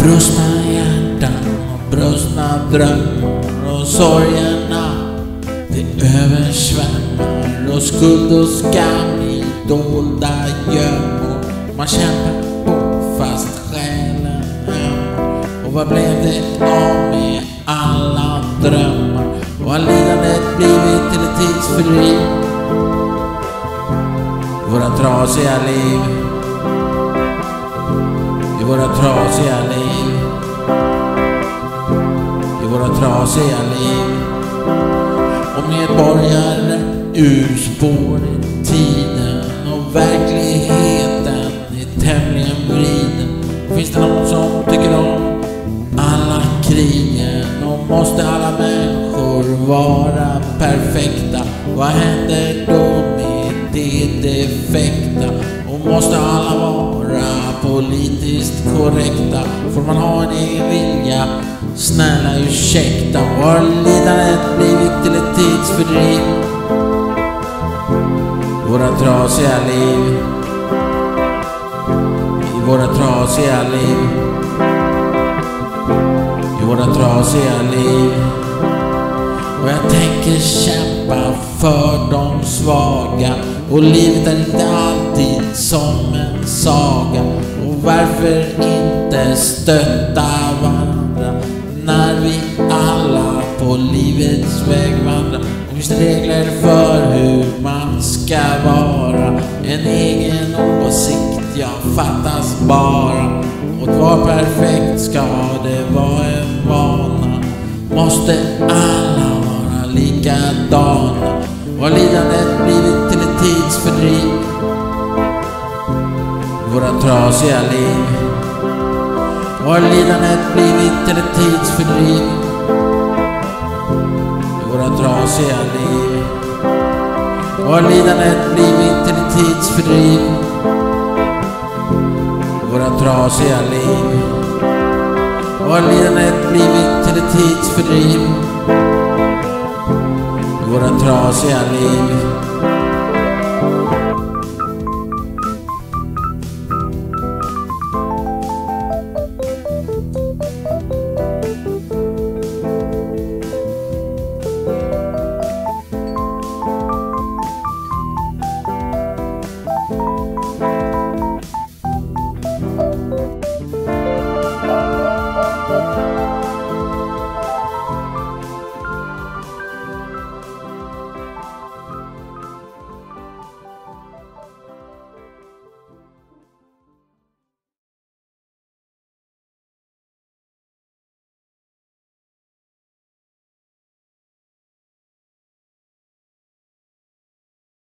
Brustna hjärtan och brustna drömmar och sorgerna det översvämmar och skuld och skam i dolda gömmor. Man kämpar på fast själen ömmar. Och vad blev det av med alla drömmar? Och har lidandet blivit till ett tidsfördriv? Våra trasiga liv, i våra trasiga liv, i våra trasiga liv. Och medborgare urspår i tiden och verkligheten är tämligen vriden. Finns det någon som tycker om alla krigen? Och måste alla människor vara perfekta? Vad händer då med det defekta? Och måste alla vara politiskt korrekta? Får man ha en egen vilja? Snälla ursäkta. Och har lidandet blivit till ett tidsfördriv? Våra trasiga liv, i våra trasiga liv, i våra trasiga liv. Och jag tänker kämpa för de svaga. Och livet är inte alltid som en saga. Och varför inte stötta varandra när vi alla på livets väg vandrar? Och finns det regler för hur man ska vara? En egen åsikt, jag fattas bara. Och att vara perfekt ska det vara en vana. Måste alla vara likadana? Och har lidandet blivit till ett tidsfördriv? Våra trasiga liv. Och har lidandet blivit till ett tidsfördriv? Våra trasiga liv. Och har lidandet blivit till ett tidsfördriv? Våra trasiga liv. Och har lidandet blivit till ett tidsfördriv? Våra trasiga liv.